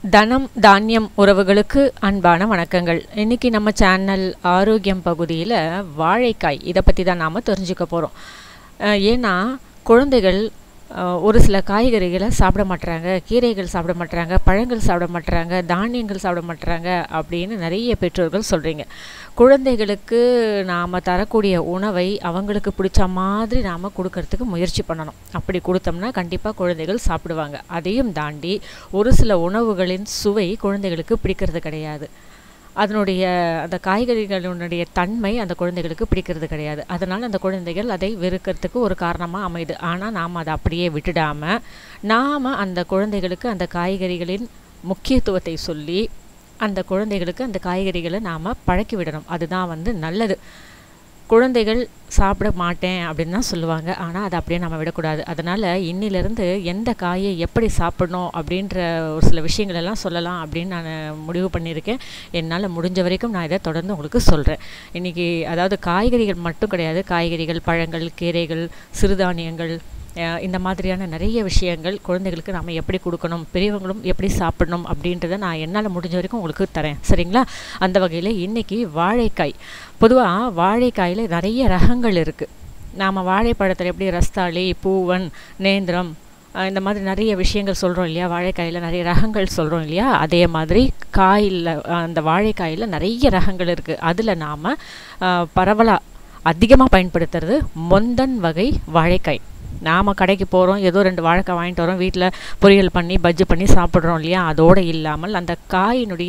தனம் தானியம் உறவுகளுக்கு அன்பான வணக்கங்கள். இன்னைக்கு நம்ம சேனல் ஆரோக்கியம் பகுதியில் வாழைக்காய் இதை பற்றி தான் நாம் தெரிஞ்சுக்க போகிறோம். ஏன்னா குழந்தைகள் ஒரு சில காய்கறிகளை சாப்பிட மாட்டுறாங்க, கீரைகள் சாப்பிட மாட்டுறாங்க, பழங்கள் சாப்பிட மாட்டுறாங்க, தானியங்கள் சாப்பிட மாட்டுறாங்க அப்படின்னு நிறைய பெற்றோர்கள் சொல்கிறீங்க. குழந்தைகளுக்கு நாம் தரக்கூடிய உணவை அவங்களுக்கு பிடிச்ச மாதிரி நாம் கொடுக்கறதுக்கு முயற்சி பண்ணணும். அப்படி கொடுத்தோம்னா கண்டிப்பாக குழந்தைகள் சாப்பிடுவாங்க. அதையும் தாண்டி ஒரு சில உணவுகளின் சுவை குழந்தைகளுக்கு பிடிக்கிறது கிடையாது. அதனுடைய அந்த காய்கறிகளுடைய தன்மை அந்த குழந்தைகளுக்கு பிடிக்கிறது கிடையாது. அதனால் அந்த குழந்தைகள் அதை வெறுக்கிறதுக்கு ஒரு காரணமாக அமையுது. ஆனால் நாம் அதை அப்படியே விட்டுடாமல் நாம் அந்த குழந்தைகளுக்கு அந்த காய்கறிகளின் முக்கியத்துவத்தை சொல்லி அந்த குழந்தைகளுக்கு அந்த காய்கறிகளை நாம் பழக்கி விடணும். அதுதான் நல்லது. குழந்தைகள் சாப்பிட மாட்டேன் அப்படின்னு தான் சொல்லுவாங்க. ஆனால் அதை அப்படியே நம்ம விடக்கூடாது. அதனால் இன்னிலிருந்து எந்த காயை எப்படி சாப்பிடணும் அப்படின்ற ஒரு சில விஷயங்கள் எல்லாம் சொல்லலாம் அப்படின்னு நான் முடிவு பண்ணியிருக்கேன். என்னால் முடிஞ்ச வரைக்கும் நான் இதை தொடர்ந்து உங்களுக்கு சொல்கிறேன். இன்றைக்கி அதாவது காய்கறிகள் மட்டும் கிடையாது, காய்கறிகள், பழங்கள், கீரைகள், சிறுதானியங்கள், இந்த மாதிரியான நிறைய விஷயங்கள் குழந்தைகளுக்கு நாம் எப்படி கொடுக்கணும், பெரியவங்களும் எப்படி சாப்பிடணும் அப்படின்றத நான் என்னால் முடிஞ்ச வரைக்கும் உங்களுக்கு தரேன். சரிங்களா? அந்த வகையில் இன்றைக்கி வாழைக்காய். பொதுவாக வாழைக்காயில் நிறைய ரகங்கள் இருக்குது. நாம் வாழைப்பழத்தில் எப்படி ரஸ்தாளி, பூவன், நேந்திரம், இந்த மாதிரி நிறைய விஷயங்கள் சொல்கிறோம் இல்லையா? வாழைக்காயில் நிறைய ரகங்கள் சொல்கிறோம் இல்லையா? அதே மாதிரி காயில், அந்த வாழைக்காயில் நிறைய ரகங்கள் இருக்குது. அதில் நாம் பரவலாக அதிகமாக பயன்படுத்துறது மொந்தன் வகை வாழைக்காய். நாம் கடைக்கு போகிறோம், ஏதோ 2 வாழைக்காய் வாங்கிட்டு வரோம், வீட்டில் பொரியல் பண்ணி பஜ்ஜி பண்ணி சாப்பிட்றோம் இல்லையா? அதோடு இல்லாமல் அந்த காயினுடைய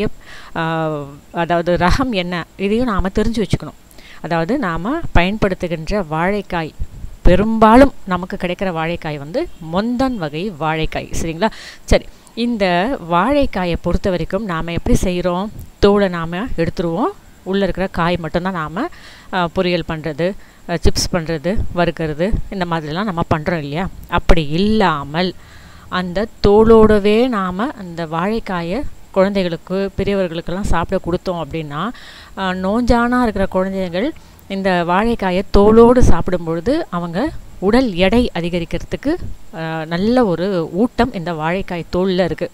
அதாவது ரகம் என்ன, இதையும் நாம் தெரிஞ்சு வச்சுக்கணும். அதாவது நாம் பயன்படுத்துகின்ற வாழைக்காய் பெரும்பாலும் நமக்கு கிடைக்கிற வாழைக்காய் மொந்தன் வகை வாழைக்காய். சரிங்களா? சரி, இந்த வாழைக்காயை பொறுத்த வரைக்கும் நாம் எப்படி செய்கிறோம்? தோலை நாம் எடுத்துருவோம், உள்ளே இருக்கிற காய் மட்டும்தான் நாம் பொரியல் பண்ணுறது, சிப்ஸ் பண்ணுறது, வறுக்கிறது, இந்த மாதிரிலாம் நம்ம பண்ணுறோம் இல்லையா? அப்படி இல்லாமல் அந்த தோலோடவே நாம் அந்த வாழைக்காயை குழந்தைகளுக்கு, பெரியவர்களுக்கெல்லாம் சாப்பிட கொடுத்தோம் அப்படின்னா நோஞ்சானா இருக்கிற குழந்தைகள் இந்த வாழைக்காயை தோலோடு சாப்பிடும் பொழுது அவங்க உடல் எடை அதிகரிக்கிறதுக்கு நல்ல ஒரு ஊட்டம் இந்த வாழைக்காய் தோலில் இருக்குது.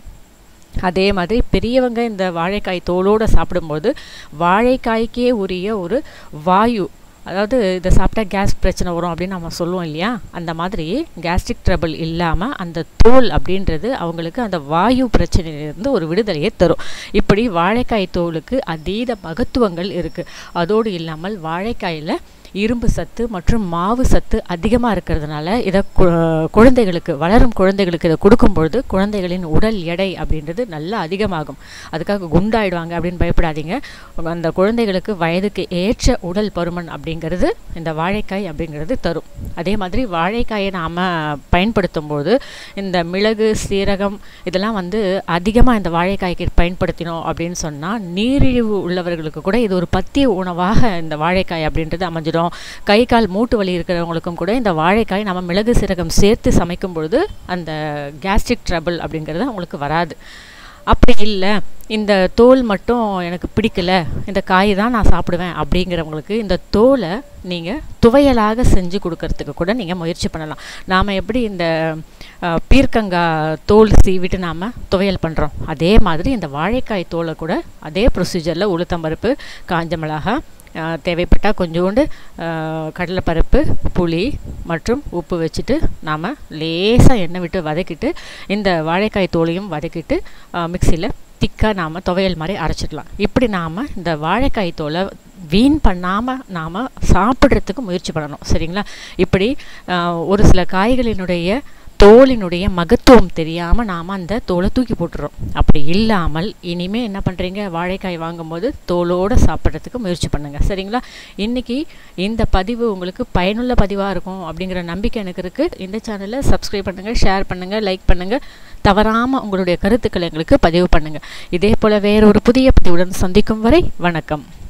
அதே மாதிரி பெரியவங்க இந்த வாழைக்காய் தோலோடு சாப்பிடும்போது வாழைக்காய்க்கே உரிய ஒரு வாயு, அதாவது இதை சாப்பிட்டா கேஸ் பிரச்சனை வரும் அப்படின்னு நம்ம சொல்லுவோம் இல்லையா? அந்த மாதிரி கேஸ்ட்ரிக் ட்ரபிள் இல்லாமல் அந்த தோல் அப்படின்றது அவங்களுக்கு அந்த வாயு பிரச்சனையிலிருந்து ஒரு விடுதலையை தரும். இப்படி வாழைக்காய் தோலுக்கு அதீத மகத்துவங்கள் இருக்குது. அதோடு இல்லாமல் வாழைக்காயில் இரும்பு சத்து மற்றும் மாவு சத்து அதிகமாக இருக்கிறதுனால இதை குழந்தைகளுக்கு, வளரும் குழந்தைகளுக்கு இதை கொடுக்கும்பொழுது குழந்தைகளின் உடல் எடை அப்படின்றது நல்லா அதிகமாகும். அதுக்காக குண்டாயிடுவாங்க அப்படின்னு பயப்படாதீங்க. அந்த குழந்தைகளுக்கு வயதுக்கு ஏற்ற உடல் பருமன் அப்படிங்கிறது இந்த வாழைக்காய் அப்படிங்கிறது தரும். அதே மாதிரி வாழைக்காயை நாம் பயன்படுத்தும் போது இந்த மிளகு, சீரகம் இதெல்லாம் அதிகமாக இந்த வாழைக்காய்க்கு பயன்படுத்தினோம் அப்படின்னு சொன்னால் நீரிழிவு உள்ளவர்களுக்கு கூட இது ஒரு பத்திய உணவாக இந்த வாழைக்காய் அப்படின்றது அமைஞ்சிடும். கை கால் மூட்டு வலி இருக்கிறவங்களுக்கும் கூட இந்த வாழைக்காய் நம்ம மிளகு, சீரகம் சேர்த்து சமைக்கும் பொழுது அந்த கேஸ்ட்ரிக் ட்ரபிள் அப்படிங்கிறது அவங்களுக்கு வராது. அப்படி இல்லை, இந்த தோல் மட்டும் எனக்கு பிடிக்கல, இந்த காய் தான் நான் சாப்பிடுவேன் அப்படிங்கிறவங்களுக்கு இந்த தோலை நீங்கள் துவையலாக செஞ்சு கொடுக்கறதுக்கு கூட நீங்கள் முயற்சி பண்ணலாம். நாம் எப்படி இந்த பீர்க்கங்காய் தோல் சீவிட்டு நாம் துவையல் பண்ணுறோம், அதே மாதிரி இந்த வாழைக்காய் தோலை கூட அதே ப்ரொசீஜரில் உளுத்தம்பருப்பு, காஞ்ச மிளகாய், தேவைப்பட்டால் கொஞ்சோண்டு கடலைப்பருப்பு, புளி மற்றும் உப்பு வச்சுட்டு நாம் லேசாக எண்ணெய் விட்டு வதக்கிட்டு இந்த வாழைக்காய் தோலையும் வதக்கிட்டு மிக்சியில் திக்காக நாம் துவையல் மாதிரி அரைச்சிடலாம். இப்படி நாம் இந்த வாழைக்காய் தோலை வீண் பண்ணாமல் நாம் சாப்பிட்றதுக்கு முயற்சி பண்ணணும். சரிங்களா? இப்படி ஒரு சில காய்களினுடைய தோலினுடைய மகத்துவம் தெரியாமல் நாம் அந்த தோலை தூக்கி போட்டுறோம். அப்படி இல்லாமல் இனிமேல் என்ன பண்ணுறீங்க? வாழைக்காய் வாங்கும்போது தோலோடு சாப்பிட்றதுக்கு முயற்சி பண்ணுங்கள். சரிங்களா? இன்றைக்கி இந்த பதிவு உங்களுக்கு பயனுள்ள பதிவாக இருக்கும் அப்படிங்கிற நம்பிக்கை எனக்கு இருக்குது. இந்த சேனலை சப்ஸ்கிரைப் பண்ணுங்கள், ஷேர் பண்ணுங்கள், லைக் பண்ணுங்கள். தவறாமல் உங்களுடைய கருத்துக்களை எங்களுக்கு பதிவு பண்ணுங்கள். இதே போல் வேறு ஒரு புதிய பதிவுடன் சந்திக்கும் வரை வணக்கம்.